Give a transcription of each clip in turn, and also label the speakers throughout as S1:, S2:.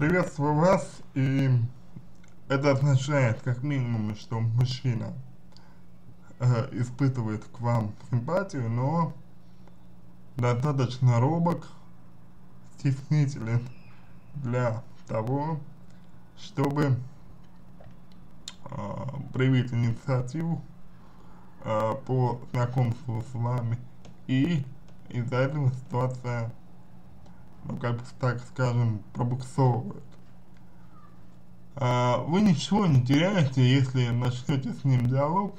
S1: Приветствую вас, и это означает, как минимум, что мужчина испытывает к вам симпатию, но достаточно робок, стеснителен для того, чтобы проявить инициативу по знакомству с вами, и из-за этого ситуация, ну, как бы так скажем, пробуксовывает. Вы ничего не теряете, если начнете с ним диалог,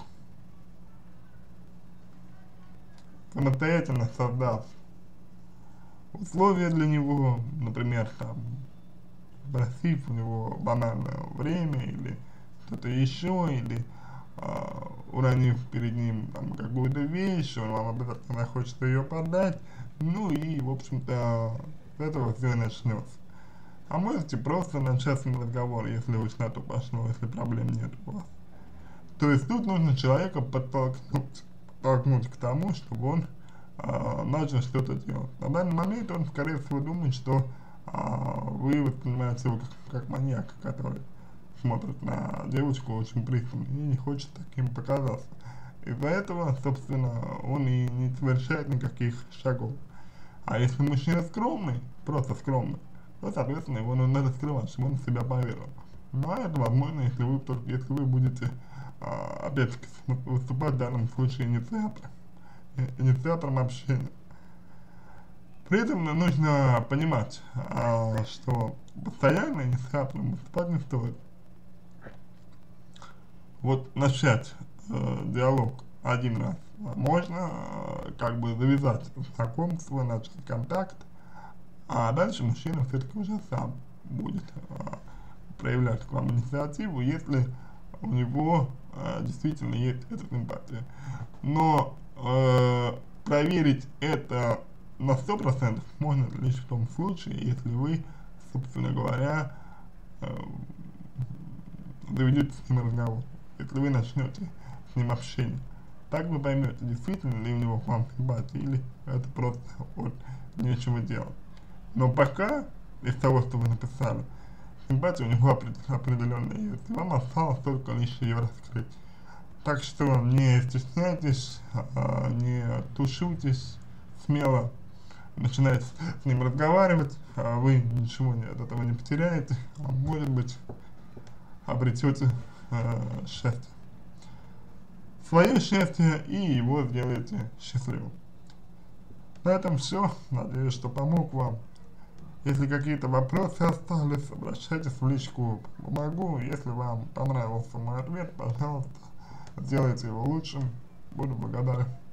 S1: самостоятельно создав условия для него, например, там, просив у него банальное время или что-то еще, или уронив перед ним там какую-то вещь, он вам обязательно захочет ее подать, ну и, в общем-то, с этого все и начнется. А можете просто начать с ним разговор, если уж на то пошло, если проблем нет у вас. То есть тут нужно человека подтолкнуть к тому, чтобы он начал что-то делать. На данный момент он, скорее всего, думает, что вы воспринимаете его как маньяка, который смотрит на девочку очень пристально и не хочет таким показаться. Из-за этого, собственно, он и не совершает никаких шагов. А если мужчина скромный, просто скромный, то, соответственно, его нужно раскрывать, чтобы он в себя поверил. Ну, а это возможно, если вы будете, опять-таки, выступать в данном случае инициатором общения. При этом нужно понимать, что постоянно инициатором выступать не стоит. Вот начать диалог один раз можно, как бы завязать знакомство, начать контакт, а дальше мужчина все-таки уже сам будет проявлять к вам инициативу, если у него действительно есть эта симпатия. Но проверить это на 100% можно лишь в том случае, если вы, собственно говоря, заведете с ним разговор, если вы начнете с ним общение. Так вы поймете, действительно ли у него к вам симпатия, или это просто вот нечего делать. Но пока, из того, что вы написали, симпатия у него определенная есть, и вам осталось только лишь ее раскрыть. Так что не стесняйтесь, не тушуйтесь, смело начинайте с ним разговаривать, вы ничего от этого не потеряете, а может быть обретете счастье. Свое счастье, и его сделаете счастливым. На этом все. Надеюсь, что помог вам. Если какие-то вопросы остались, обращайтесь в личку, помогу. Если вам понравился мой ответ, пожалуйста, сделайте его лучшим. Буду благодарен.